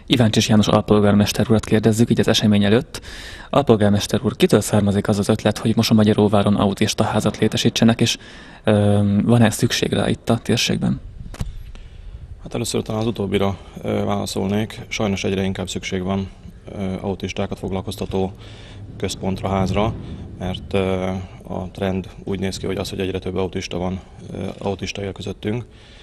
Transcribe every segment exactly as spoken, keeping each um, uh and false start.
Iváncsis János alpolgármester urat kérdezzük, így az esemény előtt. Alpolgármester úr, kitől származik az az ötlet, hogy Mosonmagyaróváron autista házat létesítsenek, és van-e szükség rá itt a térségben? Hát először talán az utóbbira ö, válaszolnék. Sajnos egyre inkább szükség van ö, autistákat foglalkoztató központra, házra, mert ö, a trend úgy néz ki, hogy az, hogy egyre több autista van, ö, autista él közöttünk.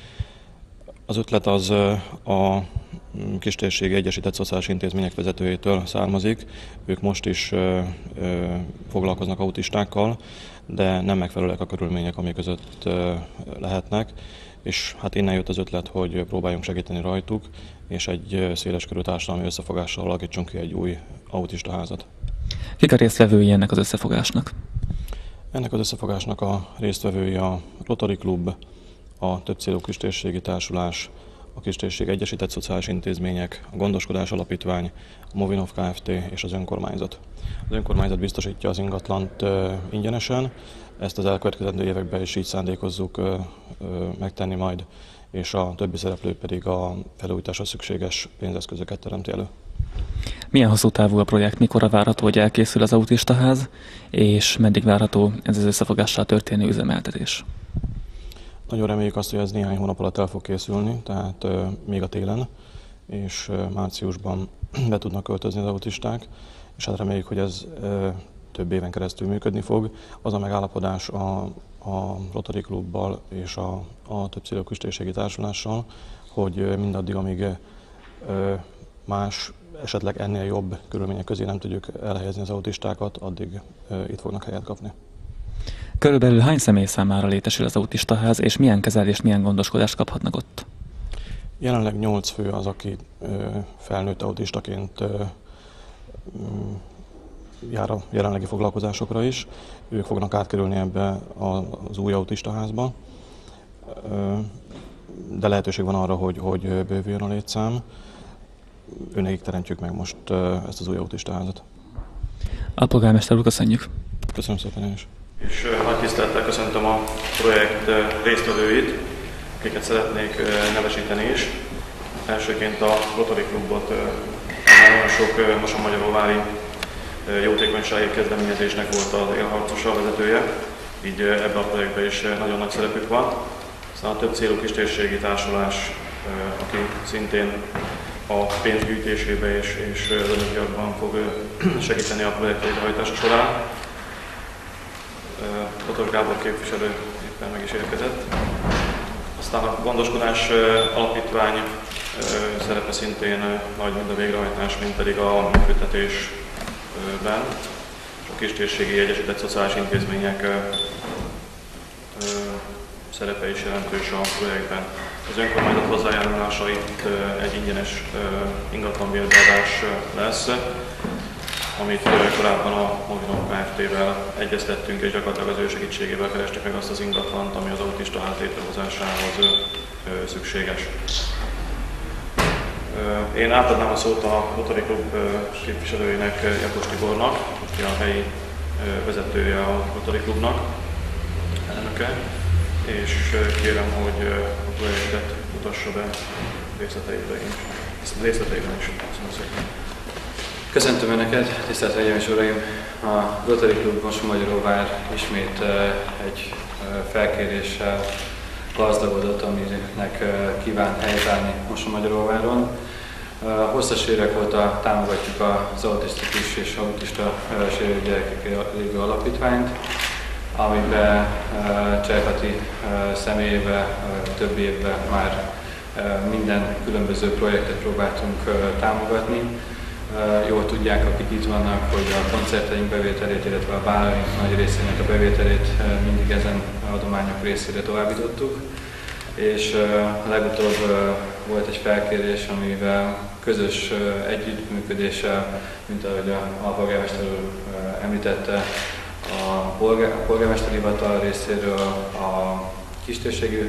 Az ötlet az ö, a Kistérségi Egyesített Szociális Intézmények vezetőjétől származik. Ők most is ö, ö, foglalkoznak autistákkal, de nem megfelelőek a körülmények, amik között ö, lehetnek. És hát innen jött az ötlet, hogy próbáljunk segíteni rajtuk, és egy széleskörű társadalmi összefogással alakítsunk ki egy új autista házat. Kik a résztvevői ennek az összefogásnak? Ennek az összefogásnak a résztvevői a Rotary Klub, a Többcélú Kistérségi Társulás, a Kistérség Egyesített Szociális Intézmények, a Gondoskodás Alapítvány, a Movinov Kft. És az önkormányzat. Az önkormányzat biztosítja az ingatlant ö, ingyenesen, ezt az elkövetkezendő években is így szándékozzuk ö, ö, megtenni majd, és a többi szereplő pedig a felújításra szükséges pénzeszközöket teremti elő. Milyen hosszú távú a projekt, mikorra várható, hogy elkészül az autistaház, és meddig várható ez az összefogással történő üzemeltetés? Nagyon reméljük azt, hogy ez néhány hónap alatt el fog készülni, tehát ö, még a télen, és ö, márciusban be tudnak költözni az autisták, és hát reméljük, hogy ez ö, több éven keresztül működni fog. Az a megállapodás a, a Rotary Klubbal és a, a Többcélú Kistérségi Társulással, hogy ö, mindaddig, amíg ö, más, esetleg ennél jobb körülmények közé nem tudjuk elhelyezni az autistákat, addig ö, itt fognak helyet kapni. Körülbelül hány személy számára létesül az autistaház, és milyen kezelést, milyen gondoskodást kaphatnak ott? Jelenleg nyolc fő az, aki ö, felnőtt autistaként ö, jár a jelenlegi foglalkozásokra is. Ők fognak átkerülni ebbe az új autistaházba, ö, de lehetőség van arra, hogy, hogy bővüljön a létszám. Őnekik teremtjük meg most ö, ezt az új autistaházat. Alpolgármester úr, köszönjük! Köszönöm szépen én is! És nagy tisztelettel köszöntöm a projekt résztvevőit, akiket szeretnék nevesíteni is. Elsőként a Rotary Klubot, nagyon sok mosonmagyaróvári jótékonysági kezdeményezésnek volt az élharcosa, a vezetője, így ebben a projektben is nagyon nagy szerepük van. Aztán a Többcélú Kistérségi Társulás, aki szintén a pénzgyűjtésébe és, és az önökjakban fog segíteni a projekt végrehajtása során. Kotor Gábor képviselő éppen meg is érkezett. Aztán a Gondoskodás Alapítvány szerepe szintén nagy mind a végrehajtás, mind pedig a működtetésben. A Kistérségi Egyesített Szociális Intézmények szerepe is jelentős a projektben. Az önkormányzat hozzájárulása itt egy ingyenes ingatlanbérbeadás lesz, amit korábban a Movinov Kft-vel egyeztettünk, és gyakorlatilag az ő segítségével kerestük meg azt az ingatlant, ami az autista ház létrehozásához szükséges. Én átadnám a szót a Rotary Klub képviselőjének, Jakos Tibornak, aki a helyi vezetője a Rotary Klubnak, elnöke, és kérem, hogy a projektet mutassa be részleteiben is. Részleteiben is. Köszönöm szépen. Köszöntöm Önöket, tisztelt Hölgyeim és Uraim! A Rotary Klub Mosonmagyaróvár ismét egy felkéréssel gazdagodott, aminek kívánt helytállni Mosonmagyaróváron. Hosszas évek óta támogatjuk az autisztikus és autista sérült gyerekek lévő alapítványt, amiben Cserhati személyével több évben már minden különböző projektet próbáltunk támogatni. Jól tudják, akik itt vannak, hogy a koncerteink bevételét, illetve a bálaink nagy részének a bevételét mindig ezen adományok részére továbbítottuk. És legutóbb volt egy felkérés, amivel közös együttműködéssel, mint ahogy a alpolgármester úr említette, a polgármesteri hivatal részéről, a Kistérségi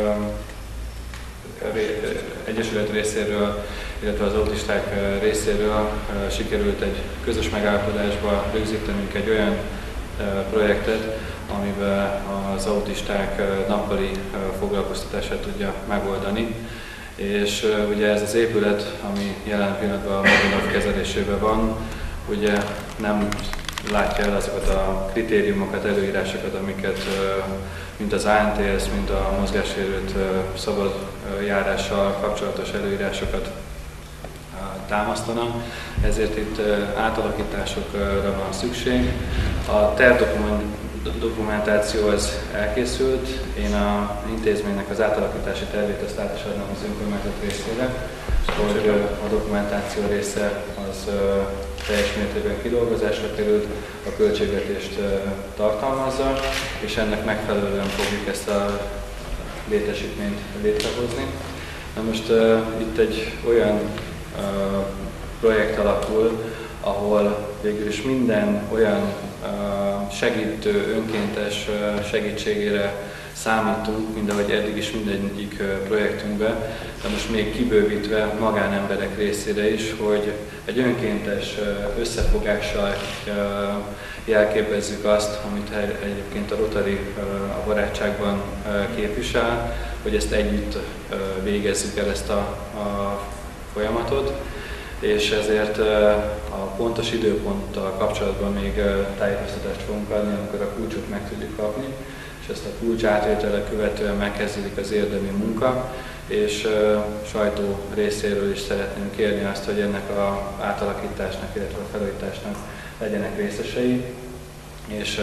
Egyesület részéről, illetve az autisták részéről sikerült egy közös megállapodásba rögzítenünk egy olyan projektet, amiben az autisták nappali foglalkoztatását tudja megoldani, És uh, ugye ez az épület, ami jelen pillanatban a Maginov kezelésében van, ugye nem látja el azokat a kritériumokat, előírásokat, amiket uh, mint az á en té es, mint a mozgássérült uh, szabad uh, járással kapcsolatos előírásokat támasztana, ezért itt átalakításokra van szükség. A tervdokumentáció az elkészült, én az intézménynek az átalakítási tervét azt át is adnám az önkormányzat részére, hogy a dokumentáció része az teljes mértékben kidolgozásra került, a költségvetést tartalmazza, és ennek megfelelően fogjuk ezt a létesítményt létrehozni. Na most uh, itt egy olyan Uh, projekt alakul, ahol végül is minden olyan uh, segítő, önkéntes uh, segítségére számítunk, mint ahogy eddig is mindegyik uh, projektünkben, de most még kibővítve magánemberek részére is, hogy egy önkéntes uh, összefogással uh, jelképezzük azt, amit egyébként a Rotary uh, a barátságban uh, képvisel, hogy ezt együtt uh, végezzük el ezt a, a folyamatot, és ezért a pontos időponttal kapcsolatban még tájékoztatást fogunk adni, amikor a kulcsot meg tudjuk kapni, és ezt a kulcs átvétele követően megkezdődik az érdemi munka, és sajtó részéről is szeretném kérni azt, hogy ennek az átalakításnak, illetve a felújításnak legyenek részesei, és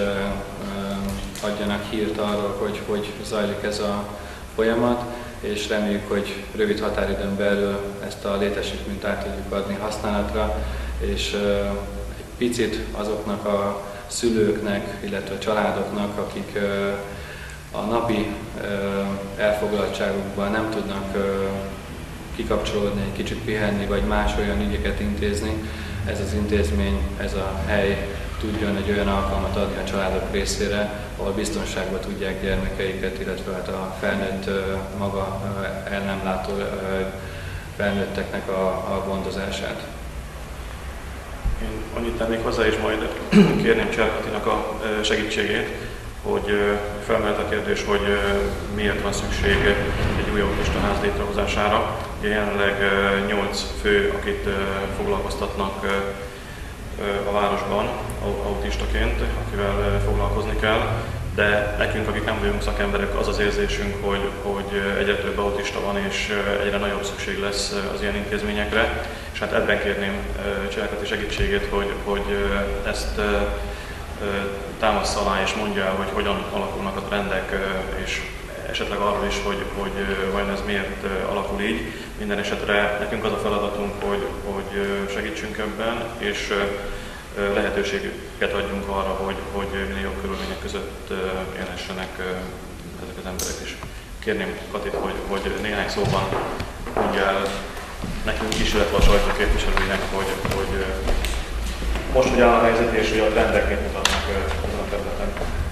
adjanak hírt arról, hogy hogy zajlik ez a folyamat, és reméljük, hogy rövid határidőn belül ezt a létesítményt át tudjuk adni használatra, és egy picit azoknak a szülőknek, illetve családoknak, akik a napi elfoglaltságukban nem tudnak kikapcsolódni, egy kicsit pihenni, vagy más olyan ügyeket intézni, ez az intézmény, ez a hely tudjon egy olyan alkalmat adni a családok részére, ahol biztonságban tudják gyermekeiket, illetve hát a felnőtt maga el nem látó felnőtteknek a, a gondozását. Én annyit tennék hozzá, és majd kérném Cserkatinak a segítségét, hogy felmerült a kérdés, hogy miért van szükség egy új autistaház létrehozására. Jelenleg nyolc fő, akit foglalkoztatnak a városban autistaként, akivel foglalkozni kell, de nekünk, akik nem vagyunk szakemberek, az az érzésünk, hogy, hogy egyre több autista van, és egyre nagyobb szükség lesz az ilyen intézményekre, és hát ebben kérném Cserkati segítségét, hogy, hogy ezt támassza alá és mondja el, hogy hogyan alakulnak a trendek, és esetleg arról is, hogy, hogy vajon ez miért alakul így. Minden esetre nekünk az a feladatunk, hogy, hogy segítsünk ebben, és lehetőséget adjunk arra, hogy, hogy minél jobb körülmények között élhessenek ezek az emberek is. Kérném Katit, hogy, hogy néhány szóban mondja el nekünk is, illetve a sajtóképviselőinek, hogy, hogy most hogy áll a helyzet, és hogy a trendek mit mutatnak ezen a területen.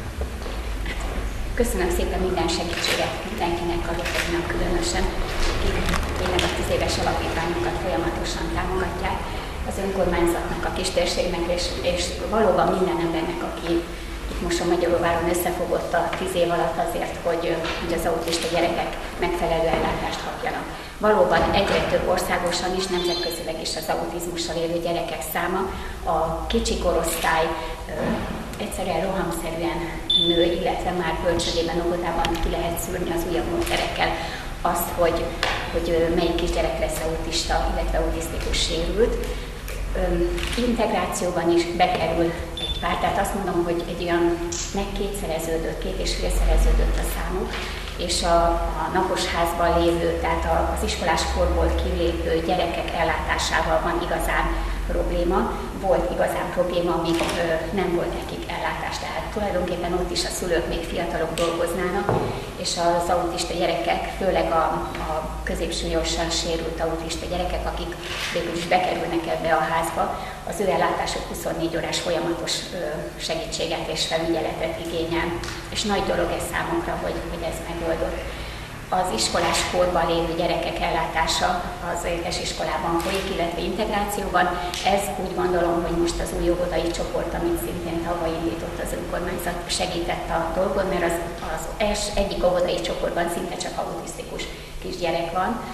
Köszönöm szépen minden segítséget mindenkinek, azoknak különösen, akik tényleg a tíz éves alapítványokat folyamatosan támogatják, az önkormányzatnak, a kistérségnek, és, és valóban minden embernek, aki itt Mosonmagyaróváron összefogott a tíz év alatt azért, hogy, hogy az autista gyerekek megfelelő ellátást kapjanak. Valóban egyre több országosan is, nemzetközileg is az autizmussal élő gyerekek száma, a kicsi korosztály egyszerűen rohamszerűen nő, illetve már bölcsödében, óvodában ki lehet szűrni az újabb módszerekkel azt, hogy, hogy melyik kisgyerek lesz autista, illetve autisztikus sérült. Integrációban is bekerül egy pár, tehát azt mondom, hogy egy olyan megkétszereződött, két és félszereződött a számuk, és a, a naposházban lévő, tehát az iskolás korból kilépő gyerekek ellátásával van igazán probléma. Volt igazán probléma, amíg ö, nem volt nekik ellátás, tehát tulajdonképpen ott is a szülők még fiatalok dolgoznának, és az autista gyerekek, főleg a, a középsúlyosan sérült autista gyerekek, akik végül is bekerülnek ebbe a házba, az ő ellátásuk huszonnégy órás folyamatos ö, segítséget és felügyeletet igényel, és nagy dolog ez számunkra, hogy, hogy ez megoldott. Az iskolás korban lévő gyerekek ellátása az édes iskolában folyik, illetve integrációban. Ez úgy gondolom, hogy most az új óvodai csoport, amit szintén tavaly indított az önkormányzat, segített a dolgon, mert az, az egyik óvodai csoportban szinte csak autisztikus kisgyerek van.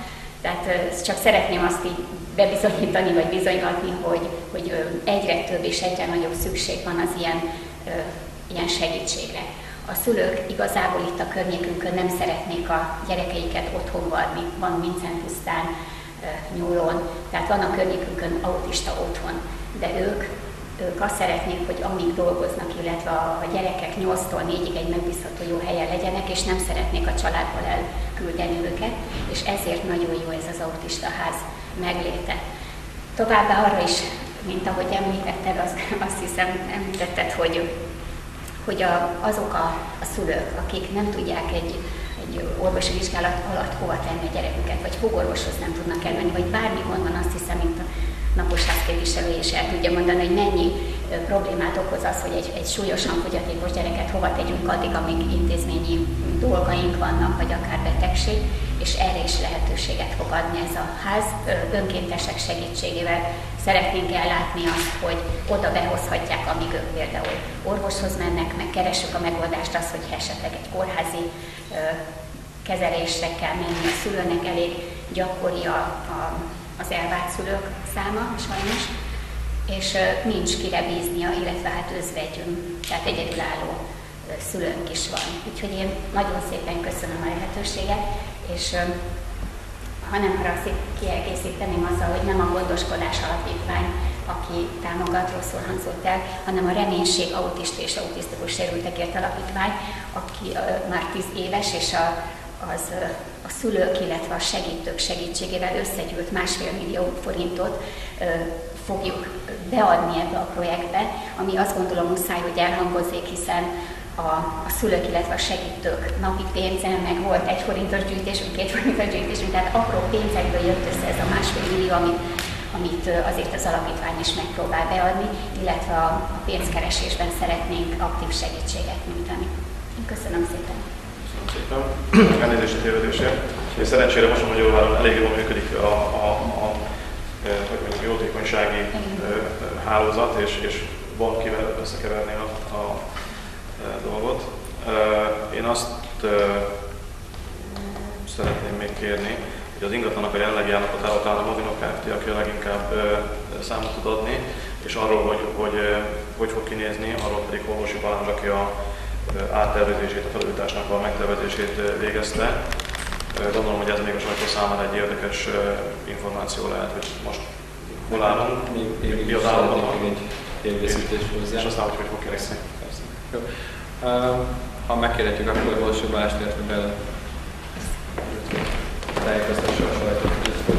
Tehát csak szeretném azt így bebizonyítani, vagy bizonygatni, hogy, hogy egyre több és egyre nagyobb szükség van az ilyen, ilyen segítségre. A szülők igazából itt a környékünkön nem szeretnék a gyerekeiket otthonba adni. Van Mincen-pusztán, Nyúlón, tehát van a környékünkön autista otthon, de ők, ők azt szeretnék, hogy amíg dolgoznak, illetve a gyerekek nyolctól négyig egy megbízható jó helyen legyenek, és nem szeretnék a családból elküldeni őket, és ezért nagyon jó ez az autista ház megléte. Továbbá arra is, mint ahogy említetted, az, azt hiszem említetted, hogy, hogy a, azok a, a szülők, akik nem tudják egy egy orvosi vizsgálat alatt hova tenni a gyereküket, vagy fogorvoshoz nem tudnak elmenni, vagy bármi gond van, azt hiszem, mint a naposház képviselő is el tudja mondani, hogy mennyi problémát okoz az, hogy egy, egy súlyosan fogyatékos gyereket hova tegyünk addig, amíg intézményi dolgaink vannak, vagy akár betegség, és erre is lehetőséget fog adni ez a ház. Önkéntesek segítségével szeretnénk ellátni azt, hogy oda behozhatják, amíg ők például orvoshoz mennek, meg keressük a megoldást az, hogy esetleg egy kórházi kezelésre kell menni a szülőnek, elég gyakori a, a, az elvált szülők száma, sajnos, és nincs kire bíznia, illetve hát özvegyünk, tehát egyedülálló szülőnk is van. Úgyhogy én nagyon szépen köszönöm a lehetőséget, és ha nem haragzik, kiegészíteném azzal, hogy nem a Gondoskodás Alapítvány, aki támogat, rosszul hangzott el, hanem a Reménység Autista és Autisztikus Sérültekért Alapítvány, aki már tíz éves, és a, az, a szülők, illetve a segítők segítségével összegyűlt másfél millió forintot fogjuk beadni ebbe a projektbe, ami azt gondolom muszáj, hogy elhangozzék, hiszen a, a szülők, illetve a segítők napi pénzen, meg volt egy forintos gyűjtésünk, két forintos gyűjtésünk, tehát apró pénzekből jött össze ez a másfél millió, amit, amit azért az alapítvány is megpróbál beadni, illetve a, a pénzkeresésben szeretnénk aktív segítséget nyújtani. Én köszönöm szépen. Köszönöm szépen. Elnézést a tévedésért. És szerencsére Mosonmagyaróváron elég jól működik a, a, a, hogy mondjuk, jótékonysági hálózat, és, és van kivel összekeverni a, a dolgot. Én azt szeretném még kérni, hogy az ingatlanak a jelenlegi állapotáról talán a Movinok Kft., aki a leginkább számot tud adni, és arról, hogy hogy, hogy fog kinézni, arról pedig Orvosi Balázs, aki a áttervezését, a felújításnak a megtervezését végezte. Gondolom, hogy ez még a sajtó számára egy érdekes információ lehet, hogy most hol állunk, mi az állapotban, és aztán, hogy hogy fog kinézni. Ha megkérhetjük, akkor Orvosi Balázs illetve bele tájékoztassa a sajtót.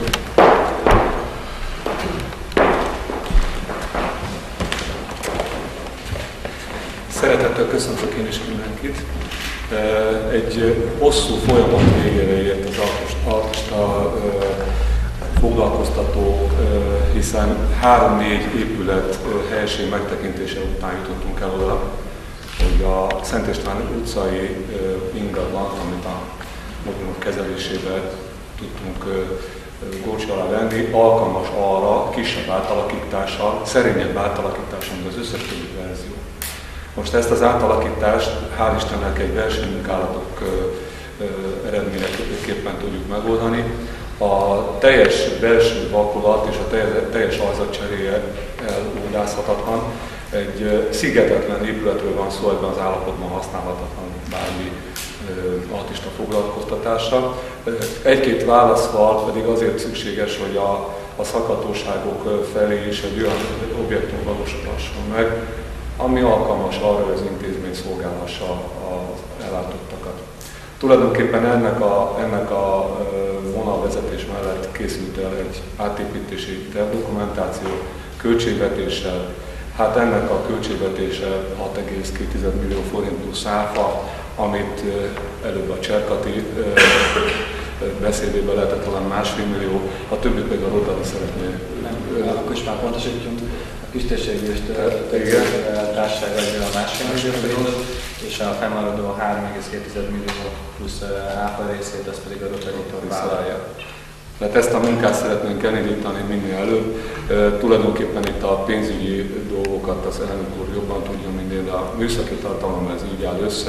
Szeretettel köszöntök én is mindenkit. Egy hosszú folyamat végére ért az autista foglalkoztató, hiszen három-négy épület helység megtekintése után jutottunk el oda, hogy a Szent István utcai ingatlan, amit a Movinok kezelésébe tudtunk górcső alá venni, alkalmas arra kisebb átalakítással, szerényebb átalakítással, mint az összes többi verzió. Most ezt az átalakítást, hál' Istennek egy versenymunkálatok eredményeképpen tudjuk megoldani. A teljes belső vakolat és a teljes alzatcseréje elódázhatatlan. Egy szigetetlen épületről van szó, ebben az állapotban használhatatlan bármi autista foglalkoztatásra. Egy-két válaszval pedig azért szükséges, hogy a, a szakhatóságok felé is egy olyan objektum valósulhasson meg, ami alkalmas arra, hogy az intézmény szolgálhassa az ellátottakat. Tulajdonképpen ennek a, ennek a vonalvezetés mellett készült el egy átépítési tervdokumentáció költségvetéssel. Hát ennek a költségvetése hat egész két millió forint plusz áfa, amit előbb a Cserkati beszédében lehetett talán másfél millió, a többit pedig a Rotary szeretné. Nem, akkor is már pontosítjunk. A Kistérségi Társaság adja a másfél millió forintot, és a fennmaradó három egész két millió plusz áfa részét, az pedig a Rotary vállalja. Tehát ezt a munkát szeretnénk elindítani minél előbb. E, tulajdonképpen itt a pénzügyi dolgokat az elnök úr jobban tudja, mint én, de a műszaki tartalom ez így áll össze.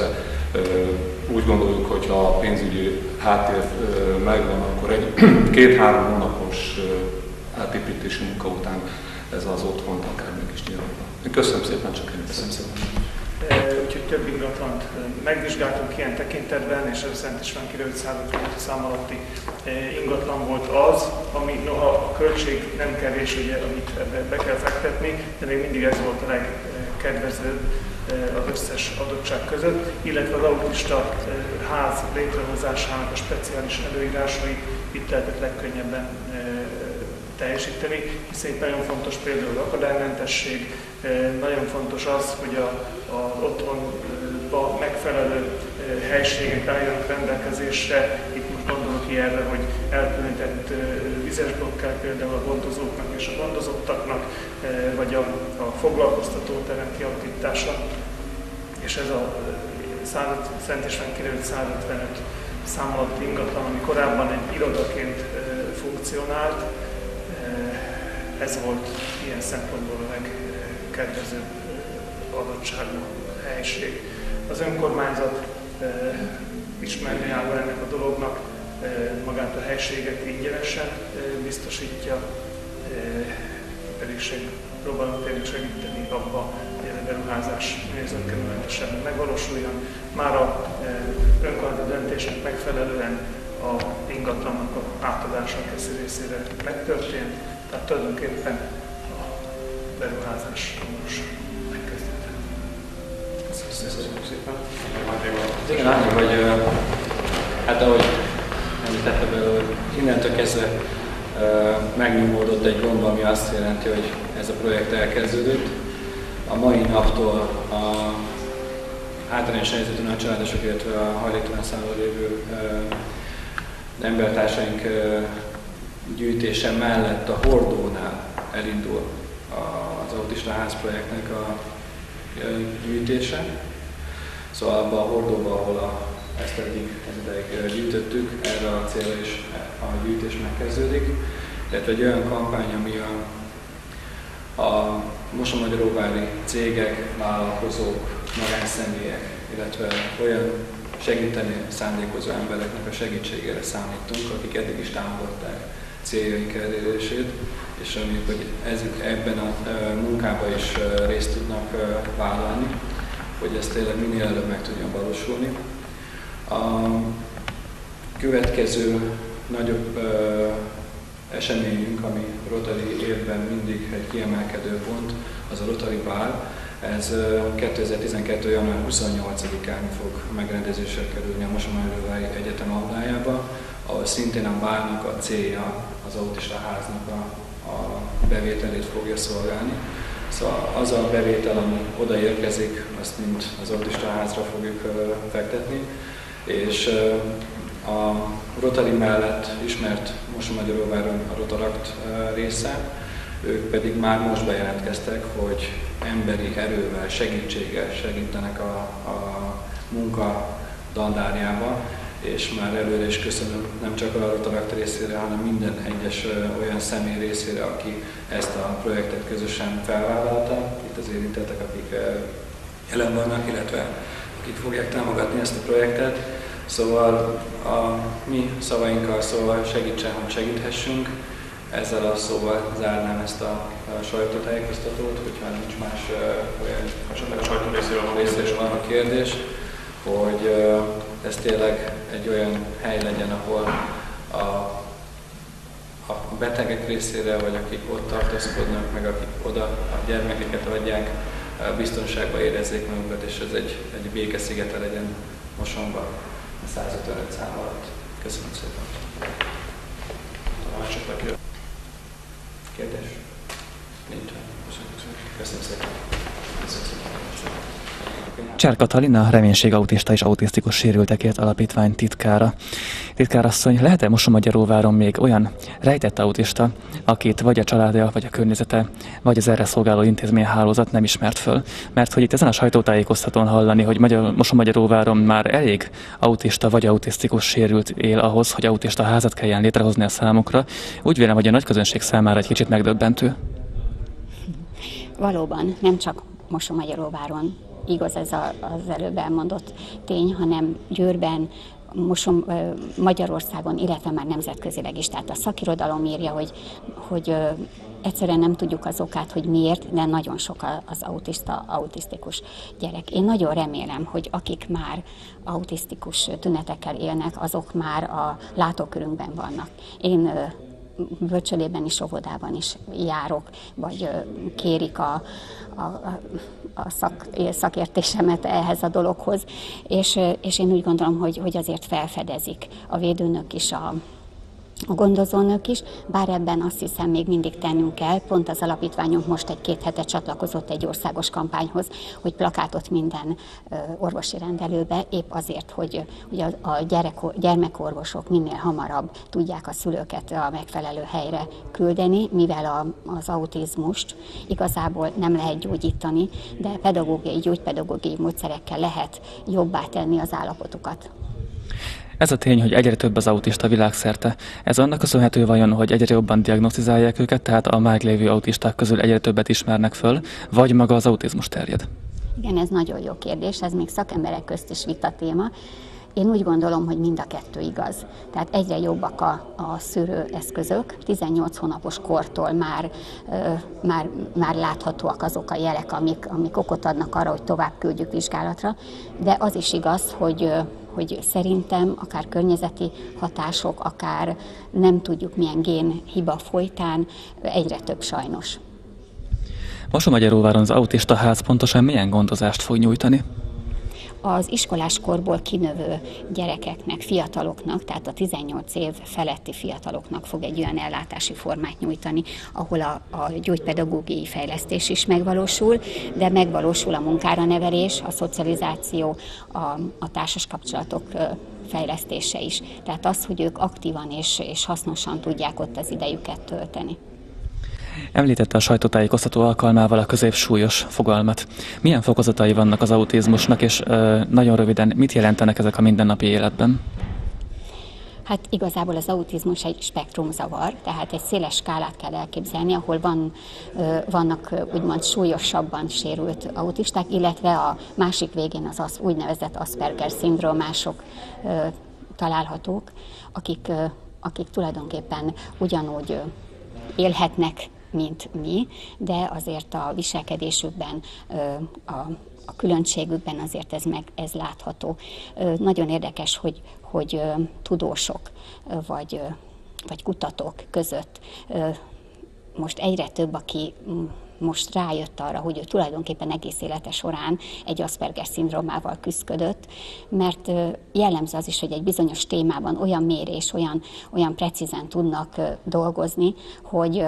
Úgy gondoljuk, hogy ha a pénzügyi háttér megvan, akkor egy két-három hónapos átépítési munka után ez az otthon akár meg is nyilvánul. Köszönöm szépen, csak én köszönöm szépen. Úgyhogy több ingatlant megvizsgáltunk ilyen tekintetben, és a Szent István Királyi századfeletti szám alatti ingatlan volt az, ami noha a költség nem kevés, ugye, amit ebbe be kell fektetni, de még mindig ez volt a legkedvezőbb az összes adottság között, illetve az autista ház létrehozásának a speciális előírásait itt lehetett legkönnyebben teljesíteni, hiszen itt nagyon fontos például az akadálymentesség, nagyon fontos az, hogy az otthonba megfelelő helységek álljanak rendelkezésre. Itt most gondolok ilyenre, hogy elkülönített vizesblokk kell például a gondozóknak és a gondozottaknak, vagy a, a foglalkoztatóterem kialakítása. És ez a Szent István Királyi százötvenöt szám alatti ingatlan, ami korábban egy irodaként funkcionált, ez volt ilyen szempontból a legkedvezőbb adottságú helység. Az önkormányzat ismerni állva ennek a dolognak magát a helységet ingyenesen biztosítja, pedig seg, próbálunk tényleg segíteni abba, hogy a beruházás zökkenőmentesen megvalósuljon. Már a önkormányzat döntésnek megfelelően a ingatlannak a átadása a keszi részére megtörtént, tehát tulajdonképpen a beruházás most megkezdődött. Köszönöm szépen. Igen, annyi, hogy hát ahogy említette belőle, hogy innentől kezdve megnyomódott egy gomb, ami azt jelenti, hogy ez a projekt elkezdődött. A mai naptól a hátrányos helyzetű nagycsaládosok, illetve a hajléktalan számban lévő embertársaink gyűjtése mellett a Hordónál elindul az autista ház projektnek a gyűjtése. Szóval abban a Hordóban, ahol a, ezt eddig, eddig gyűjtöttük, erre a célra is a gyűjtés megkezdődik. Illetve egy olyan kampány, ami a, a mosonmagyaróvári cégek, vállalkozók, magánszemélyek, illetve olyan segíteni szándékozó embereknek a segítségére számítunk, akik eddig is támogatták céljaink elérését, és reméljük, hogy ez, ebben a munkában is részt tudnak vállalni, hogy ez tényleg minél előbb meg tudjon valósulni. A következő nagyobb eseményünk, ami Rotary évben mindig egy kiemelkedő pont, az a Rotary Bál. Ez kétezer-tizenkettő. január huszonnyolcadikán fog megrendezésre kerülni a Mosonmagyaróvári Egyetem aulájába, ahol szintén a bálnak a célja az autista háznak a, a bevételét fogja szolgálni. Szóval az a bevétel, ami odaérkezik, azt mind az autista házra fogjuk fektetni, és a Rotary mellett ismert Mosonmagyaróváron a Rotaract része, ők pedig már most bejelentkeztek, hogy emberi erővel, segítséggel segítenek a, a munka dandárjába, és már előre is köszönöm nem csak a Rotaract részére, hanem minden egyes olyan személy részére, aki ezt a projektet közösen felvállalta, itt az érintettek, akik jelen vannak, illetve akik fogják támogatni ezt a projektet. Szóval a mi szavainkkal szóval segítsen, hogy segíthessünk. Ezzel a szóval zárnám ezt a, a sajtótájékoztatót, hogyha nincs más uh, olyan esetleg a sajtó részéről van, részéről van a kérdés, hogy uh, ez tényleg egy olyan hely legyen, ahol a, a betegek részére, vagy akik ott tartózkodnak, meg akik oda a gyermekeket adják, uh, biztonságban érezzék magukat, és ez egy, egy békeszigete legyen Mosonban a százötvenöt szám alatt. Köszönöm szépen! Kérdés? Nincs. Köszönöm szépen. Köszönöm szépen. Cser Katalina, Reménység autista és autisztikus sérültekért alapítvány titkára. Titkárasszony, lehet-e Mosonmagyaróváron még olyan rejtett autista, akit vagy a családja, vagy a környezete, vagy az erre szolgáló intézményhálózat nem ismert föl? Mert hogy itt ezen a sajtótájékoztatón hallani, hogy Mosonmagyaróváron már elég autista vagy autisztikus sérült él ahhoz, hogy autista házat kelljen létrehozni a számukra, úgy vélem, hogy a nagy közönség számára egy kicsit megdöbbentő. Valóban, nem csak Mosonmagyaróváron igaz ez a, az előbb elmondott tény, hanem Győrben, Moson, Magyarországon, illetve már nemzetközileg is. Tehát a szakirodalom írja, hogy, hogy egyszerűen nem tudjuk az okát, hogy miért, de nagyon sok az autista, autisztikus gyerek. Én nagyon remélem, hogy akik már autisztikus tünetekkel élnek, azok már a látókörünkben vannak. Én bölcsődében is, óvodában is járok, vagy kérik a, a, a szak, szakértésemet ehhez a dologhoz, és, és én úgy gondolom, hogy, hogy azért felfedezik a védőnök is, a, a gondozónök is, bár ebben azt hiszem még mindig tennünk kell. Pont az alapítványunk most egy két hete csatlakozott egy országos kampányhoz, hogy plakátot minden orvosi rendelőbe, épp azért, hogy, hogy a, a gyerek, gyermekorvosok minél hamarabb tudják a szülőket a megfelelő helyre küldeni, mivel a, az autizmust igazából nem lehet gyógyítani, de pedagógiai, gyógypedagógiai módszerekkel lehet jobbá tenni az állapotukat. Ez a tény, hogy egyre több az autista világszerte. Ez annak köszönhető vajon, hogy egyre jobban diagnosztizálják őket, tehát a meglévő autisták közül egyre többet ismernek föl, vagy maga az autizmus terjed? Igen, ez nagyon jó kérdés, ez még szakemberek közt is vita téma. Én úgy gondolom, hogy mind a kettő igaz. Tehát egyre jobbak a, a szűrőeszközök, tizennyolc hónapos kortól már, ö, már, már láthatóak azok a jelek, amik, amik okot adnak arra, hogy tovább küldjük vizsgálatra, de az is igaz, hogy ö, hogy szerintem akár környezeti hatások, akár nem tudjuk milyen génhiba folytán egyre több sajnos. Mosonmagyaróváron az autista ház pontosan milyen gondozást fog nyújtani? Az iskoláskorból kinövő gyerekeknek, fiataloknak, tehát a tizennyolc év feletti fiataloknak fog egy olyan ellátási formát nyújtani, ahol a, a gyógypedagógiai fejlesztés is megvalósul, de megvalósul a munkára nevelés, a szocializáció, a, a társas kapcsolatok fejlesztése is. Tehát az, hogy ők aktívan és, és hasznosan tudják ott az idejüket tölteni. Említette a sajtótájékoztató alkalmával a középsúlyos fogalmat. Milyen fokozatai vannak az autizmusnak, és ö, nagyon röviden mit jelentenek ezek a mindennapi életben? Hát igazából az autizmus egy spektrumzavar, tehát egy széles skálát kell elképzelni, ahol van, ö, vannak úgymond súlyosabban sérült autisták, illetve a másik végén az, az úgynevezett Asperger-szindrómások ö, találhatók, akik, ö, akik tulajdonképpen ugyanúgy ö, élhetnek, mint mi, de azért a viselkedésükben, a, a különbségükben azért ez, meg, ez látható. Nagyon érdekes, hogy, hogy tudósok vagy, vagy kutatók között most egyre több, aki most rájött arra, hogy ő tulajdonképpen egész élete során egy Asperger-szindrómával küzdött, mert jellemző az is, hogy egy bizonyos témában olyan mérés, olyan, olyan precízen tudnak dolgozni, hogy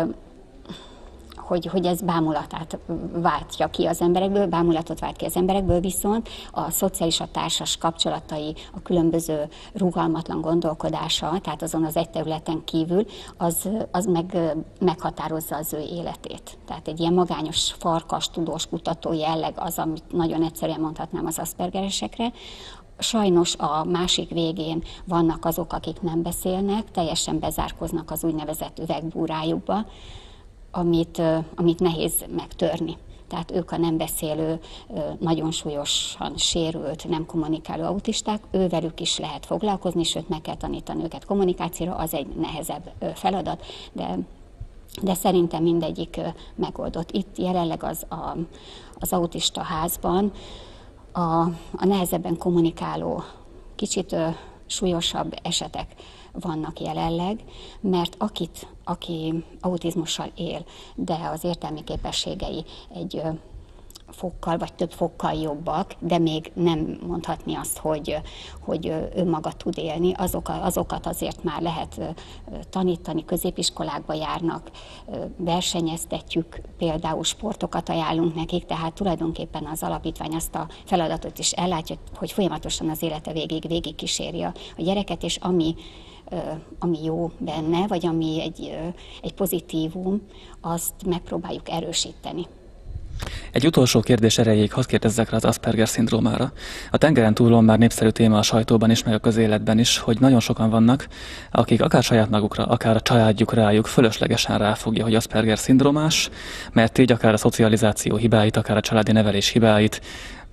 Hogy, hogy ez bámulatát váltja ki az emberekből, bámulatot vált ki az emberekből, viszont a szociális, a társas kapcsolatai, a különböző rugalmatlan gondolkodása, tehát azon az egy területen kívül, az, az meg, meghatározza az ő életét. Tehát egy ilyen magányos, farkas, tudós, kutató jelleg az, amit nagyon egyszerűen mondhatnám az Aspergeresekre. Sajnos a másik végén vannak azok, akik nem beszélnek, teljesen bezárkoznak az úgynevezett üvegbúrájukba, Amit, amit nehéz megtörni. Tehát ők a nem beszélő, nagyon súlyosan sérült, nem kommunikáló autisták, ővelük is lehet foglalkozni, sőt meg kell tanítani őket kommunikációra, az egy nehezebb feladat, de, de szerintem mindegyik megoldott. Itt jelenleg az, a, az autista házban a, a nehezebben kommunikáló, kicsit súlyosabb esetek vannak jelenleg, mert akit, aki autizmussal él, de az értelmi képességei egy fokkal vagy több fokkal jobbak, de még nem mondhatni azt, hogy, hogy ő maga tud élni, azok, azokat azért már lehet tanítani, középiskolákba járnak, versenyeztetjük, például sportokat ajánlunk nekik, tehát tulajdonképpen az alapítvány azt a feladatot is ellátja, hogy folyamatosan az élete végig végig kíséri a gyereket, és ami ami jó benne, vagy ami egy, egy pozitívum, azt megpróbáljuk erősíteni. Egy utolsó kérdés erejéig hadd kérdezzek rá az Asperger-szindrómára. A tengeren túlon már népszerű téma a sajtóban is, meg a közéletben is, hogy nagyon sokan vannak, akik akár saját magukra, akár a családjuk rájuk fölöslegesen ráfogja, hogy Asperger-szindrómás, mert így akár a szocializáció hibáit, akár a családi nevelés hibáit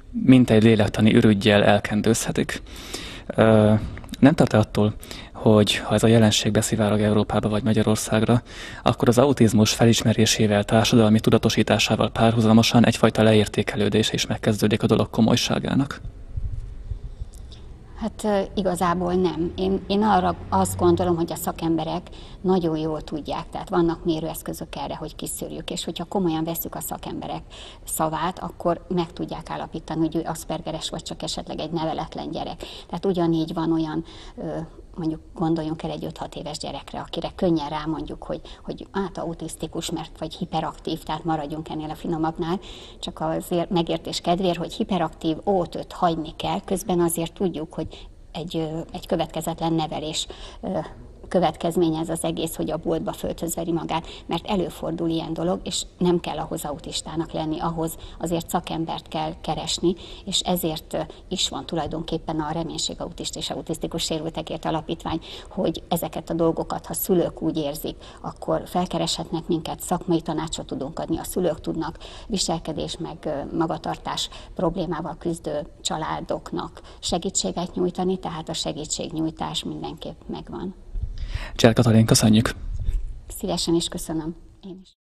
mint egy lélektani ürüggyel elkendőzhetik. Nem tart attól, hogy ha ez a jelenség beszivárog Európába vagy Magyarországra, akkor az autizmus felismerésével, társadalmi tudatosításával párhuzamosan egyfajta leértékelődés is megkezdődik a dolog komolyságának? Hát igazából nem. Én, én arra azt gondolom, hogy a szakemberek nagyon jól tudják, tehát vannak mérőeszközök erre, hogy kiszűrjük, és hogyha komolyan vesszük a szakemberek szavát, akkor meg tudják állapítani, hogy ő aszpergeres, vagy csak esetleg egy neveletlen gyerek. Tehát ugyanígy van olyan, mondjuk gondoljunk el egy öt-hat éves gyerekre, akire könnyen rámondjuk, hogy, hogy át autisztikus, mert vagy hiperaktív, tehát maradjunk ennél a finomabbnál, csak azért megértés kedvéért, hogy hiperaktív, ót őt hagyni kell, közben azért tudjuk, hogy egy, egy következetlen nevelés következménye ez az egész, hogy a boltba földhöz magát, mert előfordul ilyen dolog, és nem kell ahhoz autistának lenni, ahhoz azért szakembert kell keresni, és ezért is van tulajdonképpen a Reménység Autista és Autisztikus Sérültekért Alapítvány, hogy ezeket a dolgokat, ha szülők úgy érzik, akkor felkereshetnek minket, szakmai tanácsot tudunk adni, a szülők tudnak viselkedés meg magatartás problémával küzdő családoknak segítséget nyújtani, tehát a segítségnyújtás mindenképp megvan. Cser Katalin, köszönjük! Szívesen is köszönöm. Én is.